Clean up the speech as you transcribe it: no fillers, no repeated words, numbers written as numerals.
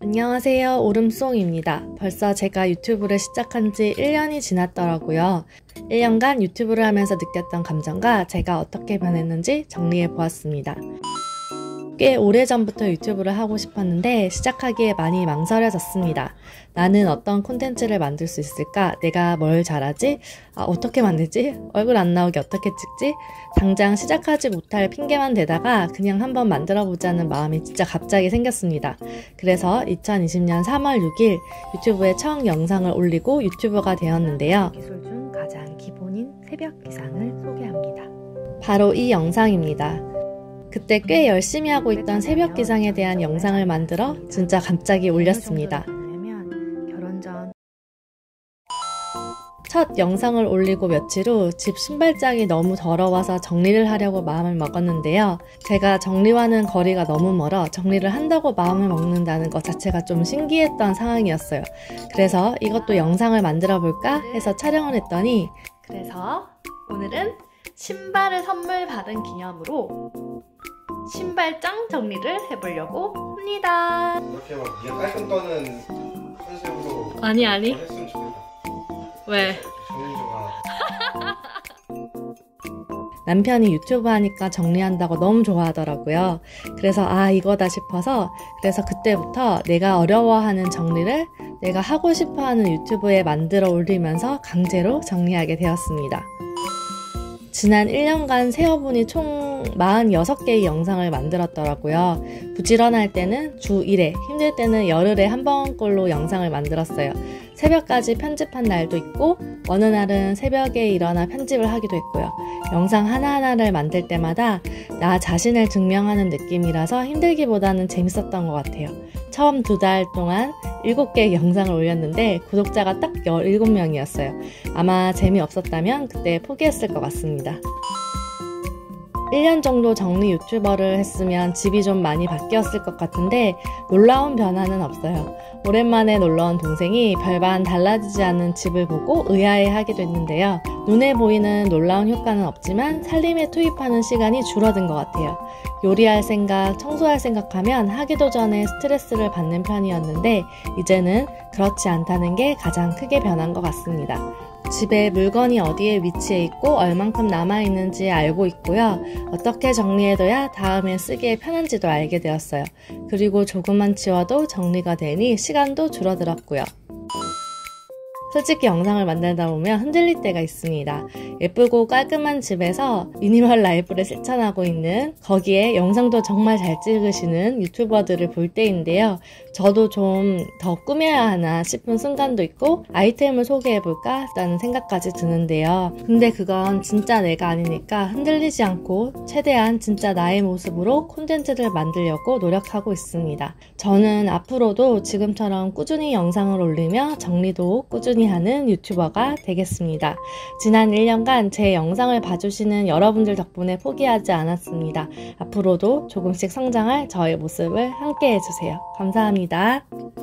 안녕하세요, 오름송입니다. 벌써 제가 유튜브를 시작한 지 1년이 지났더라고요. 1년간 유튜브를 하면서 느꼈던 감정과 제가 어떻게 변했는지 정리해 보았습니다. 꽤 오래전부터 유튜브를 하고 싶었는데 시작하기에 많이 망설여졌습니다. 나는 어떤 콘텐츠를 만들 수 있을까? 내가 뭘 잘하지? 어떻게 만들지? 얼굴 안 나오게 어떻게 찍지? 당장 시작하지 못할 핑계만 대다가 그냥 한번 만들어 보자는 마음이 진짜 갑자기 생겼습니다. 그래서 2020년 3월 6일 유튜브에 처음 영상을 올리고 유튜버가 되었는데요. 기술 중 가장 기본인 새벽 기상을 소개합니다. 바로 이 영상입니다. 그때 꽤 열심히 하고 있던 새벽 기상에 대한 영상을 만들어 진짜 갑자기 올렸습니다. 첫 영상을 올리고 며칠 후 집 신발장이 너무 더러워서 정리를 하려고 마음을 먹었는데요. 제가 정리와는 거리가 너무 멀어 정리를 한다고 마음을 먹는다는 것 자체가 좀 신기했던 상황이었어요. 그래서 이것도 영상을 만들어 볼까 해서 촬영을 했더니, 그래서 오늘은 신발을 선물 받은 기념으로 신발장 정리를 해보려고 합니다. 이렇게 막 그냥 깔끔 떠는 컨셉으로 아니 했으면 좋겠다. 왜? 정리 좀 남편이 유튜브 하니까 정리한다고 너무 좋아하더라고요. 그래서 이거다 싶어서, 그래서 그때부터 내가 어려워하는 정리를 내가 하고 싶어하는 유튜브에 만들어 올리면서 강제로 정리하게 되었습니다. 지난 1년간 세어보니 총 46개의 영상을 만들었더라고요. 부지런할 때는 주 1회, 힘들 때는 열흘에 한 번꼴로 영상을 만들었어요. 새벽까지 편집한 날도 있고 어느 날은 새벽에 일어나 편집을 하기도 했고요. 영상 하나하나를 만들 때마다 나 자신을 증명하는 느낌이라서 힘들기보다는 재밌었던 것 같아요. 처음 2달 동안 7개의 영상을 올렸는데 구독자가 딱 17명이었어요. 아마 재미없었다면 그때 포기했을 것 같습니다. 1년 정도 정리 유튜버를 했으면 집이 좀 많이 바뀌었을 것 같은데 놀라운 변화는 없어요. 오랜만에 놀러온 동생이 별반 달라지지 않은 집을 보고 의아해하기도 했는데요. 눈에 보이는 놀라운 효과는 없지만 살림에 투입하는 시간이 줄어든 것 같아요. 요리할 생각, 청소할 생각하면 하기도 전에 스트레스를 받는 편이었는데 이제는 그렇지 않다는 게 가장 크게 변한 것 같습니다. 집에 물건이 어디에 위치해 있고 얼만큼 남아있는지 알고 있고요. 어떻게 정리해둬야 다음에 쓰기에 편한지도 알게 되었어요. 그리고 조금만 치워도 정리가 되니 시간도 줄어들었고요. 솔직히 영상을 만들다 보면 흔들릴 때가 있습니다. 예쁘고 깔끔한 집에서 미니멀 라이프를 실천하고 있는, 거기에 영상도 정말 잘 찍으시는 유튜버들을 볼 때인데요. 저도 좀 더 꾸며야 하나 싶은 순간도 있고 아이템을 소개해볼까 라는 생각까지 드는데요. 근데 그건 진짜 내가 아니니까 흔들리지 않고 최대한 진짜 나의 모습으로 콘텐츠를 만들려고 노력하고 있습니다. 저는 앞으로도 지금처럼 꾸준히 영상을 올리며 정리도 꾸준히 하는 유튜버가 되겠습니다. 지난 1년간 제 영상을 봐주시는 여러분들 덕분에 포기하지 않았습니다. 앞으로도 조금씩 성장할 저의 모습을 함께 해주세요. 감사합니다.